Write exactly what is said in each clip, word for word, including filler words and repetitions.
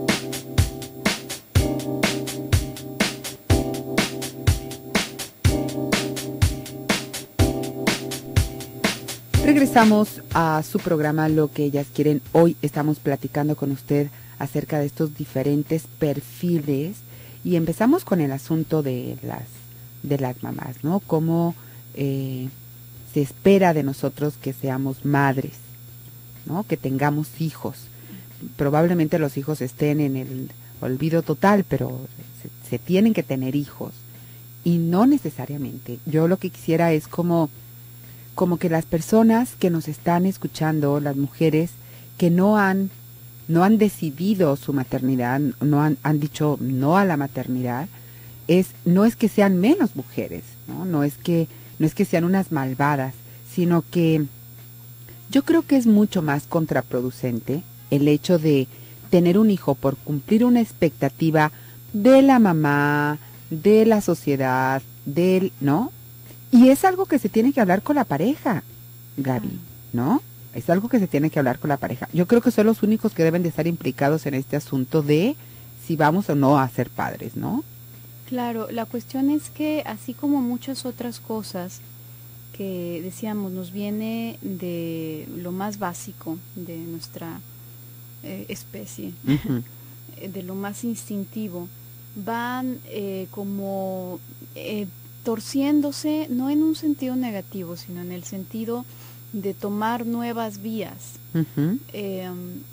Regresamos a su programa Lo que ellas quieren. Hoy estamos platicando con usted acerca de estos diferentes perfiles y empezamos con el asunto de las de las mamás, ¿no? Cómo eh, se espera de nosotros que seamos madres, ¿no? Que tengamos hijos. Probablemente los hijos estén en el olvido total, pero se, se tienen que tener hijos y no necesariamente. Yo lo que quisiera es como como que las personas que nos están escuchando, las mujeres que no han no han decidido su maternidad, no han, han dicho no a la maternidad, es no es que sean menos mujeres, ¿no? No es que no es que sean unas malvadas, sino que yo creo que es mucho más contraproducente el hecho de tener un hijo por cumplir una expectativa de la mamá, de la sociedad, del, ¿no? Y es algo que se tiene que hablar con la pareja, Gaby, ¿no? Es algo que se tiene que hablar con la pareja. Yo creo que son los únicos que deben de estar implicados en este asunto de si vamos o no a ser padres, ¿no? Claro, la cuestión es que así como muchas otras cosas que decíamos nos viene de lo más básico de nuestra eh, especie, uh-huh. de lo más instintivo, van eh, como... Eh, torciéndose, no en un sentido negativo, sino en el sentido de tomar nuevas vías. Uh-huh. Eh,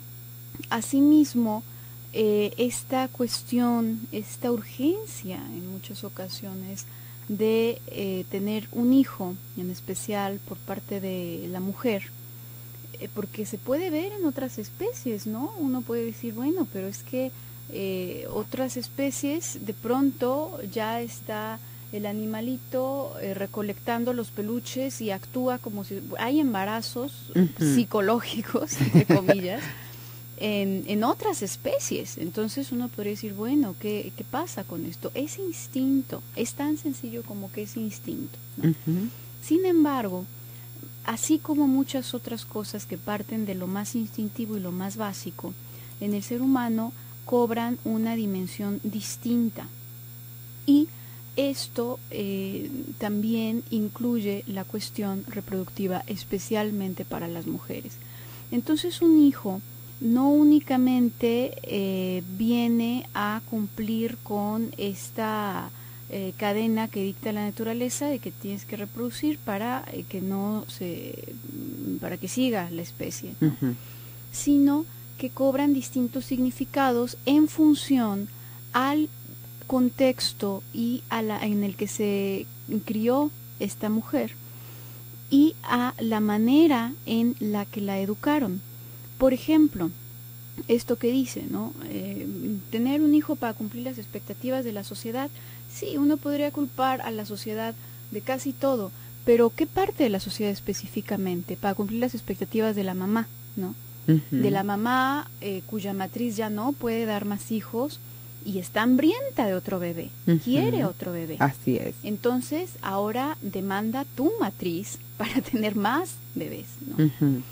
asimismo, eh, esta cuestión, esta urgencia en muchas ocasiones de eh, tener un hijo, en especial por parte de la mujer, eh, porque se puede ver en otras especies, ¿no? Uno puede decir, bueno, pero es que eh, otras especies de pronto ya está el animalito eh, recolectando los peluches y actúa como si hay embarazos uh-huh. psicológicos, entre comillas, en, en otras especies. Entonces uno podría decir, bueno, ¿qué, qué pasa con esto? Es instinto, es tan sencillo como que es instinto, ¿no? Uh-huh. Sin embargo, así como muchas otras cosas que parten de lo más instintivo y lo más básico, en el ser humano cobran una dimensión distinta. Y esto eh, también incluye la cuestión reproductiva, especialmente para las mujeres. Entonces un hijo no únicamente eh, viene a cumplir con esta eh, cadena que dicta la naturaleza de que tienes que reproducir para eh, que no se, para que siga la especie, ¿no? Uh-huh. Sino que cobran distintos significados en función al contexto y a la, en el que se crió esta mujer y a la manera en la que la educaron. Por ejemplo, esto que dice, ¿no? Eh, tener un hijo para cumplir las expectativas de la sociedad, sí, uno podría culpar a la sociedad de casi todo, pero ¿qué parte de la sociedad específicamente? Para cumplir las expectativas de la mamá, ¿no? Uh-huh. De la mamá eh, cuya matriz ya no puede dar más hijos, y está hambrienta de otro bebé, uh-huh. quiere otro bebé. Así es. Entonces, ahora demanda tu matriz para tener más bebés, ¿no? Uh-huh.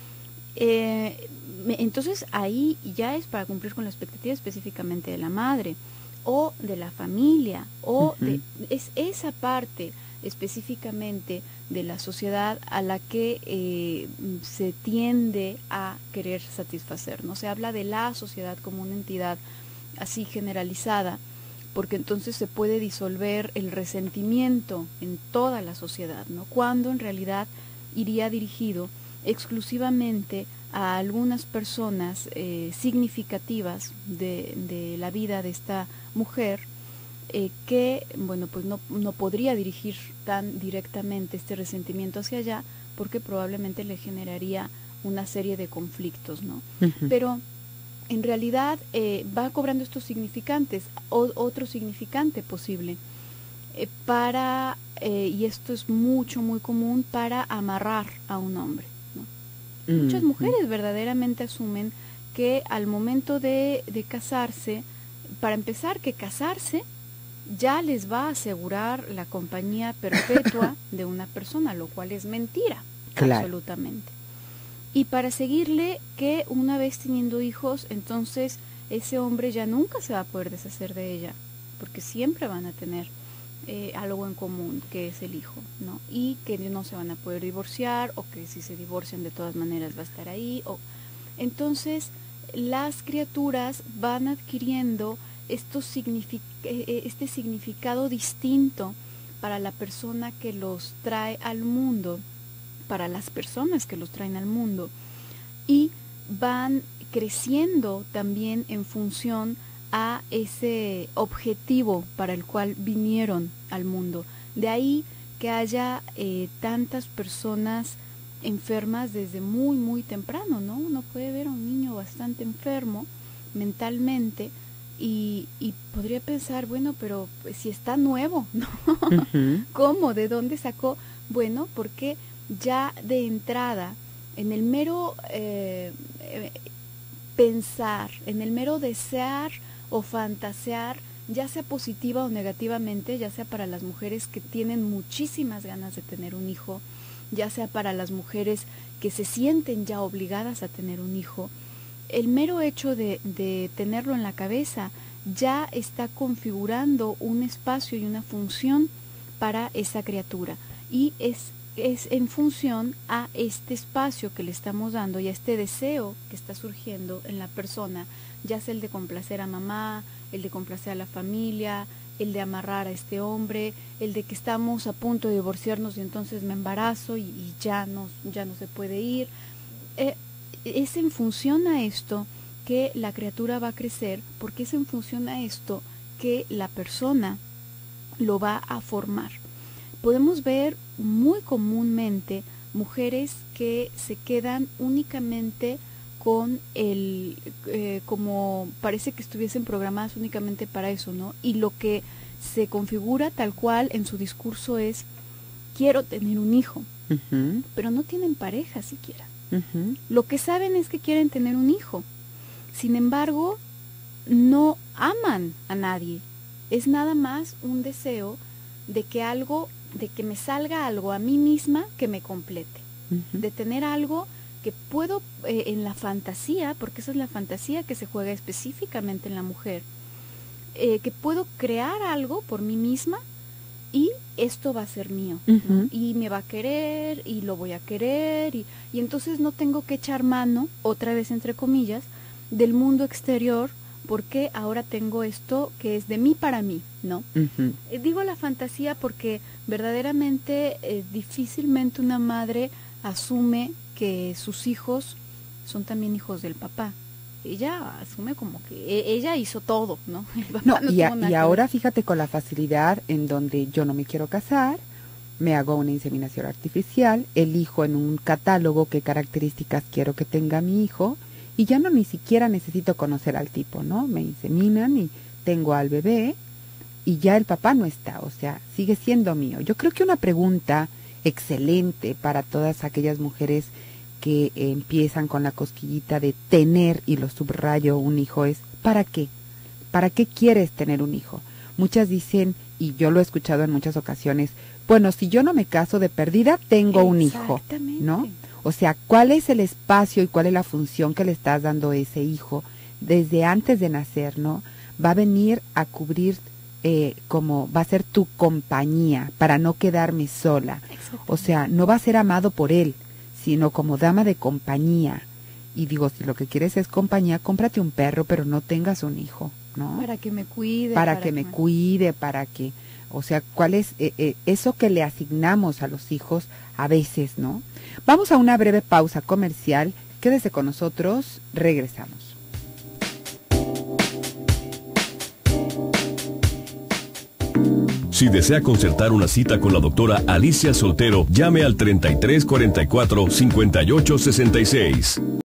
Eh, entonces, ahí ya es para cumplir con la expectativa específicamente de la madre, o de la familia, o uh-huh. de, es esa parte específicamente de la sociedad a la que eh, se tiende a querer satisfacer, ¿no? Se habla de la sociedad como una entidad así generalizada, porque entonces se puede disolver el resentimiento en toda la sociedad, ¿no? Cuando en realidad iría dirigido exclusivamente a algunas personas eh, significativas de, de la vida de esta mujer, eh, que, bueno, pues no, no podría dirigir tan directamente este resentimiento hacia allá, porque probablemente le generaría una serie de conflictos, ¿no? Uh-huh. Pero en realidad eh, va cobrando estos significantes, o, otro significante posible, eh, para, eh, y esto es mucho, muy común, para amarrar a un hombre, ¿no? Mm-hmm. Muchas mujeres verdaderamente asumen que al momento de, de casarse, para empezar, que casarse ya les va a asegurar la compañía perpetua de una persona, lo cual es mentira, claro. Absolutamente. Y para seguirle, que una vez teniendo hijos, entonces ese hombre ya nunca se va a poder deshacer de ella, porque siempre van a tener eh, algo en común, que es el hijo, ¿no? Y que no se van a poder divorciar, o que si se divorcian de todas maneras va a estar ahí. O... Entonces, las criaturas van adquiriendo estos signific este significado distinto para la persona que los trae al mundo, para las personas que los traen al mundo, y van creciendo también en función a ese objetivo para el cual vinieron al mundo. De ahí que haya eh, tantas personas enfermas desde muy muy temprano, ¿no? Uno puede ver a un niño bastante enfermo mentalmente y, y podría pensar, bueno, pero pues, si está nuevo, ¿no? Uh-huh. ¿Cómo? ¿De dónde sacó? Bueno, porque ya de entrada, en el mero eh, eh, pensar, en el mero desear o fantasear, ya sea positiva o negativamente, ya sea para las mujeres que tienen muchísimas ganas de tener un hijo, ya sea para las mujeres que se sienten ya obligadas a tener un hijo, el mero hecho de, de tenerlo en la cabeza ya está configurando un espacio y una función para esa criatura, y es, es en función a este espacio que le estamos dando y a este deseo que está surgiendo en la persona, ya sea el de complacer a mamá, el de complacer a la familia, el de amarrar a este hombre, el de que estamos a punto de divorciarnos y entonces me embarazo y, y ya, no, ya no se puede ir. Eh, es en función a esto que la criatura va a crecer, porque es en función a esto que la persona lo va a formar. Podemos ver muy comúnmente mujeres que se quedan únicamente con el, eh, como parece que estuviesen programadas únicamente para eso, ¿no? Y lo que se configura tal cual en su discurso es, quiero tener un hijo, uh-huh. pero no tienen pareja siquiera. Uh-huh. Lo que saben es que quieren tener un hijo. Sin embargo, no aman a nadie. Es nada más un deseo de que algo, de que me salga algo a mí misma que me complete, uh-huh. de tener algo que puedo eh, en la fantasía, porque esa es la fantasía que se juega específicamente en la mujer, eh, que puedo crear algo por mí misma y esto va a ser mío, uh-huh. ¿no? Y me va a querer y lo voy a querer y, y entonces no tengo que echar mano, otra vez entre comillas, del mundo exterior, porque ahora tengo esto que es de mí para mí, ¿no? Uh-huh. Eh, digo la fantasía porque verdaderamente eh, difícilmente una madre asume que sus hijos son también hijos del papá. Ella asume como que e- ella hizo todo, ¿no? El papá no, no y, a, y ahora ver. Fíjate con la facilidad en donde yo no me quiero casar, me hago una inseminación artificial, elijo en un catálogo qué características quiero que tenga mi hijo y ya no ni siquiera necesito conocer al tipo, ¿no? Me inseminan y tengo al bebé y ya el papá no está, o sea, sigue siendo mío. Yo creo que una pregunta excelente para todas aquellas mujeres que eh, empiezan con la cosquillita de tener, y lo subrayo, un hijo es, ¿para qué? ¿Para qué quieres tener un hijo? Muchas dicen, y yo lo he escuchado en muchas ocasiones, bueno, si yo no me caso de perdida, tengo un hijo, ¿no? O sea, ¿cuál es el espacio y cuál es la función que le estás dando a ese hijo desde antes de nacer, ¿no? Va a venir a cubrir Eh, como va a ser tu compañía para no quedarme sola, o sea, no va a ser amado por él, sino como dama de compañía. Y digo, si lo que quieres es compañía, cómprate un perro, pero no tengas un hijo, ¿no? Para que me cuide. Para, para que, que me cuide, para que, o sea, ¿cuál es eh, eh, eso que le asignamos a los hijos a veces, ¿no? Vamos a una breve pausa comercial, quédese con nosotros, regresamos. Si desea concertar una cita con la doctora Alicia Soltero, llame al treinta y tres cuarenta y cuatro cincuenta y ocho sesenta y seis.